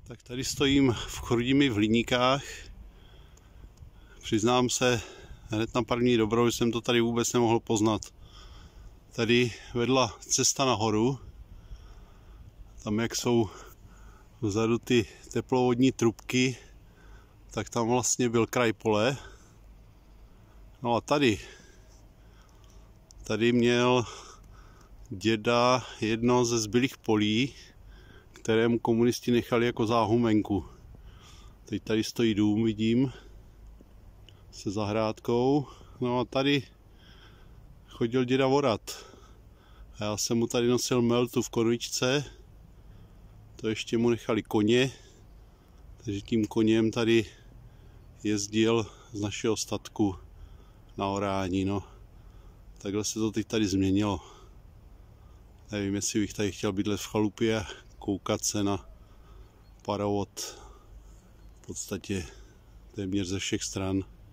Tak tady stojím v Chrudimi v Hliníkách. Přiznám se hned na první dobrou, že jsem to tady vůbec nemohl poznat. Tady vedla cesta nahoru. Tam, jak jsou vzadu ty teplovodní trubky, tak tam vlastně byl kraj pole. No a tady měl děda jedno ze zbylých polí, kterému komunisti nechali jako záhumenku. Teď tady stojí dům, vidím, se zahrádkou. No a tady chodil děda orat. A já jsem mu tady nosil meltu v konvičce. To ještě mu nechali koně. Takže tím koněm tady jezdil z našeho statku na orání. No. Takhle se to teď tady změnilo. Nevím, jestli bych tady chtěl bydlet v chalupě a koukat se na parovod v podstatě téměř ze všech stran.